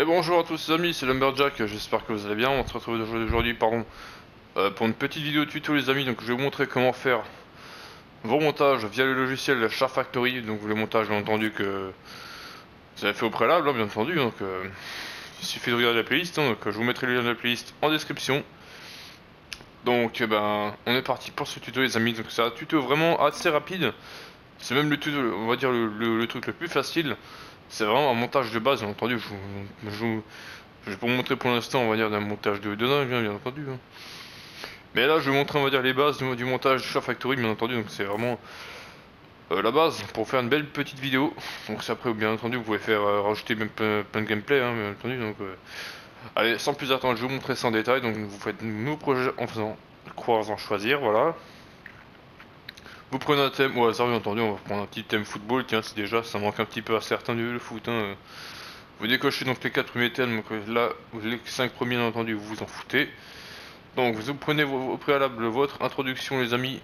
Et bonjour à tous les amis, c'est Lumberjack, j'espère que vous allez bien. On se retrouve aujourd'hui pour une petite vidéo tuto les amis. Donc je vais vous montrer comment faire vos montages via le logiciel Char Factory. Donc le montage bien entendu que vous avez fait au préalable, hein, bien entendu. Donc il suffit de regarder la playlist, hein. Donc je vous mettrai le lien de la playlist en description. Donc ben on est parti pour ce tuto les amis. Donc c'est un tuto vraiment assez rapide. C'est même le tuto, on va dire le truc le plus facile. C'est vraiment un montage de base, bien entendu. Je vais pas vous montrer pour l'instant, on va dire, d'un montage de dingue, bien entendu, hein. Mais là, je vais vous montrer, on va dire, les bases du montage du Char Factory, bien entendu. Donc c'est vraiment la base pour faire une belle petite vidéo. Donc c'est après, bien entendu, vous pouvez faire rajouter même plein de gameplay, hein, bien entendu. Donc allez, sans plus attendre, je vais vous montrer ça en détail. Donc vous faites un nouveau projet en faisant croire en choisir, voilà. Vous prenez un thème au hasard, bien entendu. On va prendre un petit thème football. Tiens, c'est déjà, ça manque un petit peu à certains du foot, hein. Vous décochez donc les 4 premiers thèmes. Donc là, les 5 premiers, bien entendu, vous vous en foutez. Donc vous prenez au préalable votre introduction les amis,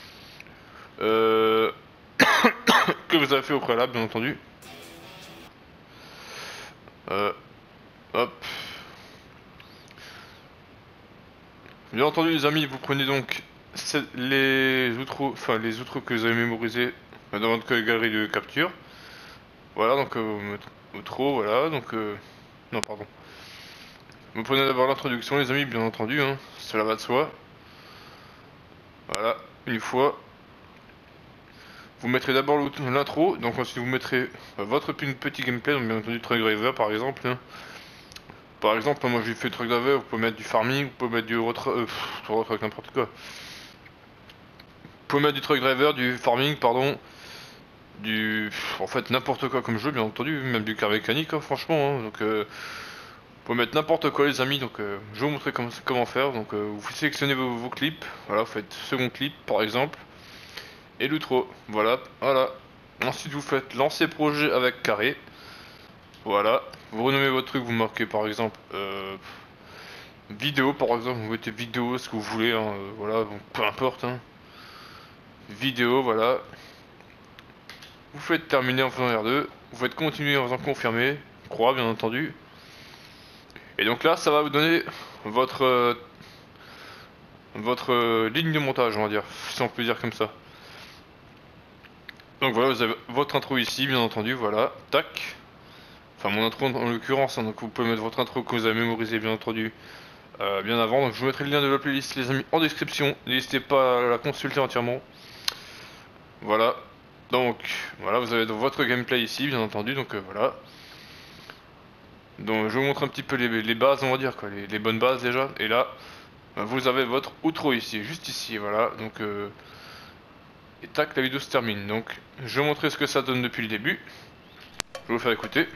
euh, que vous avez fait au préalable bien entendu. Euh, Hop. Bien entendu les amis, vous prenez donc les outros que vous avez mémorisés dans votre galerie de capture. Voilà donc outro, voilà donc non pardon. Vous prenez d'abord l'introduction les amis bien entendu, hein, cela va de soi. Voilà, une fois. Vous mettrez d'abord l'intro, donc ensuite vous mettrez votre petit gameplay, donc bien entendu Truck Driver par exemple, hein. Par exemple, moi j'ai fait Truck Driver, vous pouvez mettre du farming, vous pouvez mettre du truck n'importe quoi. Vous pouvez mettre du Truck Driver, du farming, pardon, en fait n'importe quoi comme jeu bien entendu, même du car mécanique, hein, franchement, hein. Donc vous pouvez mettre n'importe quoi les amis, donc je vais vous montrer comment faire. Donc vous sélectionnez vos clips, voilà, vous faites second clip par exemple, et l'outro, voilà, voilà. Ensuite vous faites lancer projet avec carré. Voilà, vous renommez votre truc, vous marquez par exemple vidéo par exemple, vous mettez vidéo, ce que vous voulez, hein, voilà, donc peu importe, hein. Vidéo, voilà. Vous faites terminer en faisant R2, vous faites continuer en faisant confirmer, croix bien entendu. Et donc là, ça va vous donner votre ligne de montage, on va dire, si on peut dire comme ça. Donc voilà, vous avez votre intro ici, bien entendu, voilà, tac. Enfin mon intro en l'occurrence, hein, donc vous pouvez mettre votre intro que vous avez mémorisé bien entendu bien avant. Donc je vous mettrai le lien de la playlist les amis en description. N'hésitez pas à la consulter entièrement. Voilà. Donc voilà, vous avez votre gameplay ici bien entendu. Donc voilà. Donc je vous montre un petit peu les bases on va dire quoi, les bonnes bases déjà. Et là, vous avez votre outro ici, juste ici, voilà. Donc et tac, la vidéo se termine. Donc je vais vous montrer ce que ça donne depuis le début. Je vais vous faire écouter.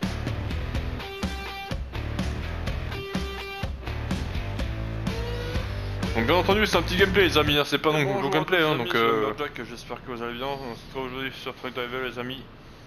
Donc bien entendu c'est un petit gameplay les amis, hein, c'est pas non plus gros gameplay, hein, donc Lumberjack, j'espère que vous allez bien. On se retrouve aujourd'hui sur Truck Driver les amis,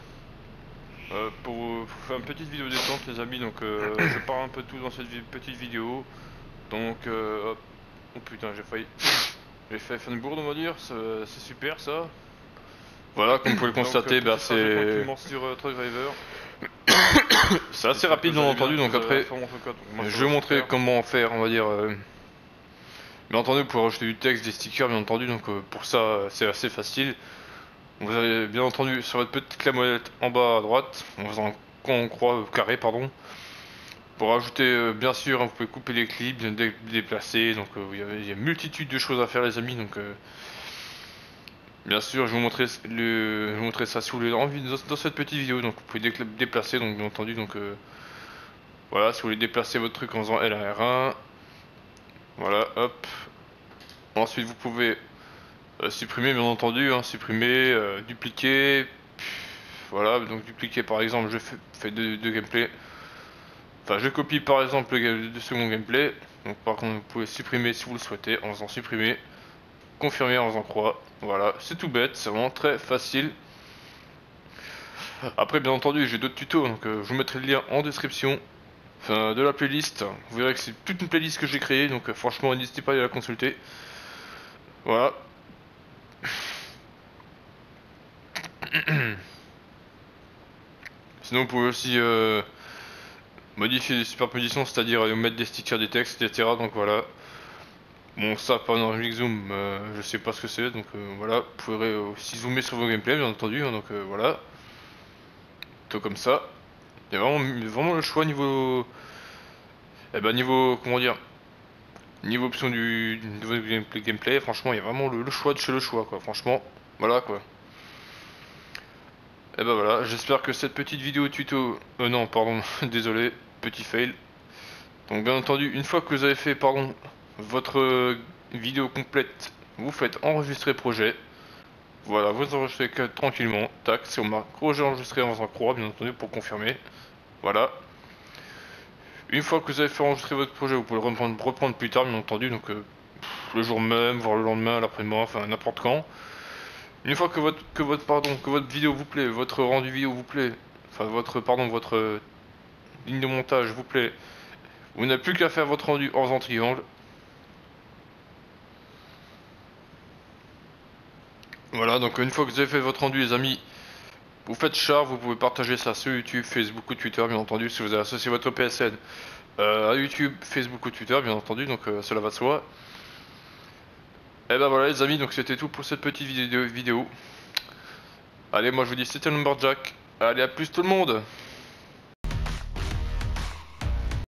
pour faire une petite vidéo détente les amis. Donc je parle un peu de tout dans cette petite vidéo. Donc hop. Oh putain j'ai fait une bourde on va dire, c'est super ça. Voilà comme vous pouvez le constater, bah c'est sur Truck Driver. C'est assez rapide bien entendu, donc après je vais montrer comment faire on va dire. Bien entendu, vous pouvez rajouter du texte, des stickers, bien entendu, donc pour ça, c'est assez facile. Vous avez bien entendu sur votre petite clé molette en bas à droite, en faisant en croix carré, pardon. Pour rajouter, bien sûr, hein, vous pouvez couper les clips, bien déplacer, donc il y a une multitude de choses à faire, les amis. Donc, bien sûr, je vais vous montrer ça sous les dans cette petite vidéo. Donc, vous pouvez déplacer, donc bien entendu, donc voilà, si vous voulez déplacer votre truc en faisant L à R1, voilà, hop. Ensuite, vous pouvez supprimer bien entendu, hein, supprimer, dupliquer, voilà, donc dupliquer par exemple, fais deux gameplays, enfin je copie par exemple le second gameplay, donc par contre vous pouvez supprimer si vous le souhaitez en faisant supprimer, confirmer en faisant croix, voilà, c'est tout bête, c'est vraiment très facile. Après bien entendu j'ai d'autres tutos, donc je vous mettrai le lien en description, enfin de la playlist, vous verrez que c'est toute une playlist que j'ai créée, donc franchement n'hésitez pas à aller la consulter, voilà. Sinon vous pouvez aussi modifier les superpositions, c'est-à-dire mettre des stickers, des textes, etc. Donc voilà. Bon, ça, pas dans Big Zoom, je sais pas ce que c'est, donc voilà. Vous pourrez aussi zoomer sur vos gameplays, bien entendu, hein, donc voilà. Tout comme ça. Il y a vraiment le choix niveau. Eh ben, niveau. Comment dire? Niveau option du nouveau gameplay, franchement, il y a vraiment le choix de chez le choix, quoi. Franchement, voilà, quoi. Et ben voilà, j'espère que cette petite vidéo tuto... non, pardon, désolé, petit fail. Donc bien entendu, une fois que vous avez fait, pardon, votre vidéo complète, vous faites enregistrer projet. Voilà, vous enregistrez tranquillement, tac, c'est on marque projet enregistré en faisant croix, bien entendu, pour confirmer. Voilà. Une fois que vous avez fait enregistrer votre projet, vous pouvez le reprendre plus tard, bien entendu, donc le jour même, voire le lendemain, l'après-midi, enfin n'importe quand. Une fois que votre vidéo vous plaît, votre rendu vidéo vous plaît, enfin votre ligne de montage vous plaît, vous n'avez plus qu'à faire votre rendu en faisant triangle. Voilà, donc une fois que vous avez fait votre rendu, les amis, vous faites char, vous pouvez partager ça sur YouTube, Facebook ou Twitter, bien entendu, si vous avez associé votre PSN à YouTube, Facebook ou Twitter, bien entendu, donc cela va de soi. Et ben voilà les amis, donc c'était tout pour cette petite vidéo. Allez, moi je vous dis c'était Lumberjack. Allez, à plus tout le monde!